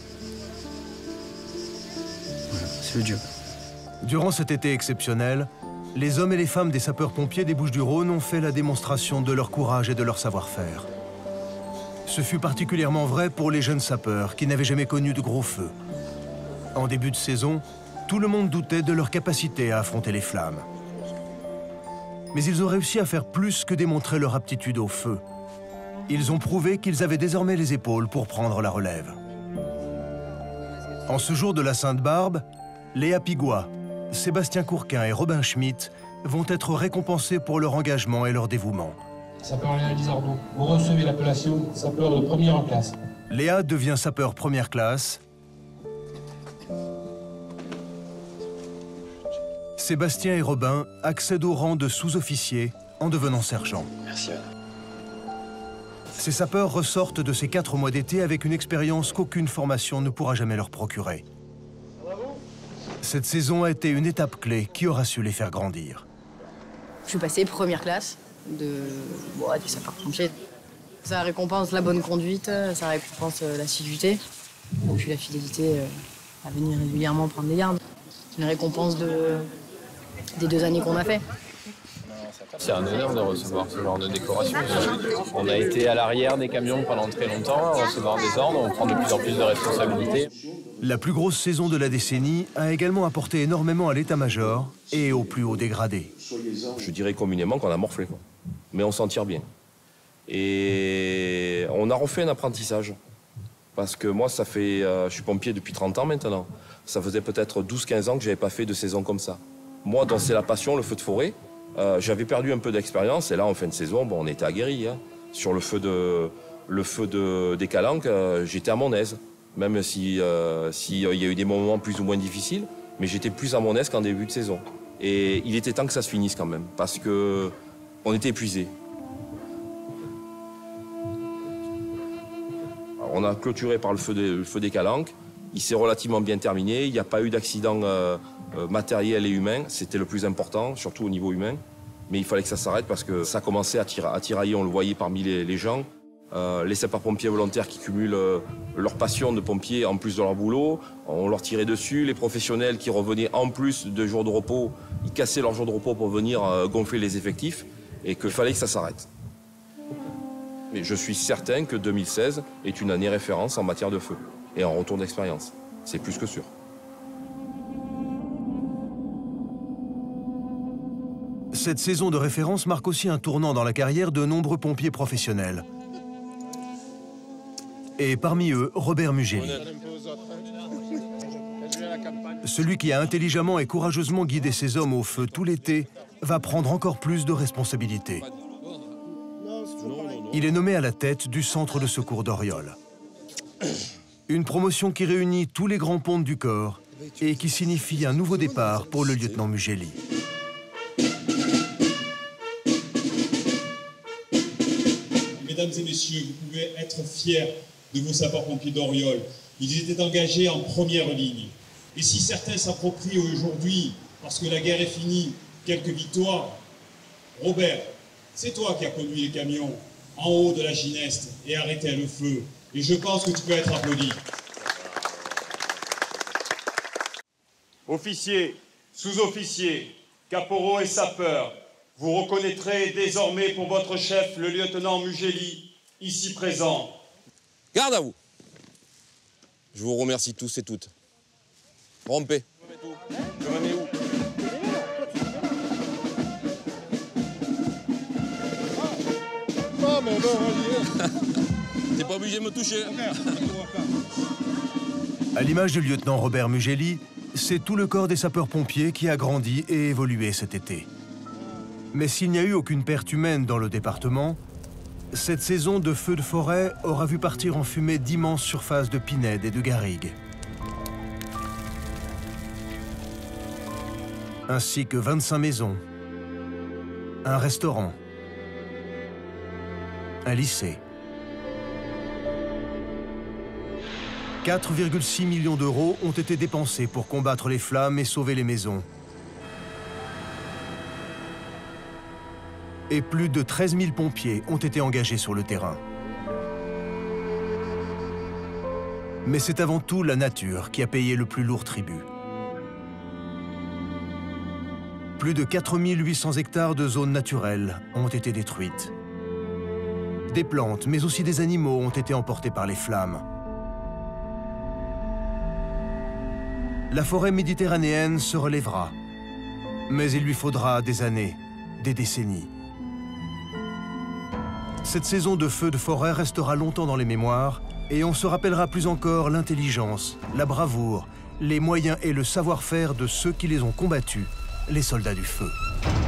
Voilà, c'est le job. Durant cet été exceptionnel, les hommes et les femmes des sapeurs-pompiers des Bouches-du-Rhône ont fait la démonstration de leur courage et de leur savoir-faire. Ce fut particulièrement vrai pour les jeunes sapeurs qui n'avaient jamais connu de gros feux. En début de saison, tout le monde doutait de leur capacité à affronter les flammes. Mais ils ont réussi à faire plus que démontrer leur aptitude au feu. Ils ont prouvé qu'ils avaient désormais les épaules pour prendre la relève. En ce jour de la Sainte-Barbe, Léa Pigois, Sébastien Courquin et Robin Schmitt vont être récompensés pour leur engagement et leur dévouement. Sapeur Léa Lizardo, vous recevez l'appellation sapeur de première classe. Léa devient sapeur première classe. Sébastien et Robin accèdent au rang de sous-officier en devenant sergent. Merci. Ces sapeurs ressortent de ces 4 mois d'été avec une expérience qu'aucune formation ne pourra jamais leur procurer. Cette saison a été une étape clé qui aura su les faire grandir. Je suis passée première classe des sapeurs-pompiers. Ça récompense la bonne conduite, ça récompense l'assiduité, et puis la fidélité à venir régulièrement prendre des gardes. C'est une récompense des 2 années qu'on a fait. C'est un honneur de recevoir ce genre de décoration. On a été à l'arrière des camions pendant très longtemps, à recevoir des ordres, on prend de plus en plus de responsabilités. La plus grosse saison de la décennie a également apporté énormément à l'état-major et aux plus hauts dégradés. Je dirais communément qu'on a morflé, quoi. Mais on s'en tire bien. Et on a refait un apprentissage. Parce que moi, je suis pompier depuis 30 ans maintenant. Ça faisait peut-être 12-15 ans que je n'avais pas fait de saison comme ça. Moi, dans C'est la passion, le feu de forêt, j'avais perdu un peu d'expérience. Et là, en fin de saison, bon, on était aguerris. Hein. Sur le feu des Calanques, j'étais à mon aise. Même s'il y a eu des moments plus ou moins difficiles, mais j'étais plus à mon aise qu'en début de saison. Et il était temps que ça se finisse quand même, parce qu'on était épuisés. On a clôturé par le feu des Calanques. Il s'est relativement bien terminé. Il n'y a pas eu d'accident matériel et humain. C'était le plus important, surtout au niveau humain. Mais il fallait que ça s'arrête parce que ça commençait à tirailler. On le voyait parmi les gens. Les sapeurs-pompiers volontaires qui cumulent leur passion de pompiers en plus de leur boulot, on leur tirait dessus. Les professionnels qui revenaient en plus de jours de repos, ils cassaient leurs jours de repos pour venir gonfler les effectifs et qu'il fallait que ça s'arrête. Mais je suis certain que 2016 est une année référence en matière de feu et en retour d'expérience. C'est plus que sûr. Cette saison de référence marque aussi un tournant dans la carrière de nombreux pompiers professionnels. Et parmi eux, Robert Mugeli. Celui qui a intelligemment et courageusement guidé ses hommes au feu tout l'été va prendre encore plus de responsabilités. Il est nommé à la tête du centre de secours d'Oriol. Une promotion qui réunit tous les grands pontes du corps et qui signifie un nouveau départ pour le lieutenant Mugeli. Mesdames et messieurs, vous pouvez être fiers de vos sapeurs-pompiers d'Oriol. Ils étaient engagés en première ligne. Et si certains s'approprient aujourd'hui, parce que la guerre est finie, quelques victoires, Robert, c'est toi qui as conduit les camions en haut de la Gineste et arrêté le feu. Et je pense que tu peux être applaudi. Officiers, sous-officiers, caporaux et sapeurs, vous reconnaîtrez désormais pour votre chef le lieutenant Mugeli, ici présent. Garde à vous. Je vous remercie tous et toutes. Rompez. Je me mets où? Oh, mais bon, t'es pas obligé de me toucher. À l'image du lieutenant Robert Mugeli, c'est tout le corps des sapeurs-pompiers qui a grandi et évolué cet été. Mais s'il n'y a eu aucune perte humaine dans le département, cette saison de feux de forêt aura vu partir en fumée d'immenses surfaces de pinèdes et de garrigues. Ainsi que 25 maisons, un restaurant, un lycée. 4,6 millions d'euros ont été dépensés pour combattre les flammes et sauver les maisons. et plus de 13 000 pompiers ont été engagés sur le terrain. Mais c'est avant tout la nature qui a payé le plus lourd tribut. Plus de 4 800 hectares de zones naturelles ont été détruites. Des plantes, mais aussi des animaux ont été emportés par les flammes. La forêt méditerranéenne se relèvera, mais il lui faudra des années, des décennies. Cette saison de feux de forêt restera longtemps dans les mémoires et on se rappellera plus encore l'intelligence, la bravoure, les moyens et le savoir-faire de ceux qui les ont combattus, les soldats du feu.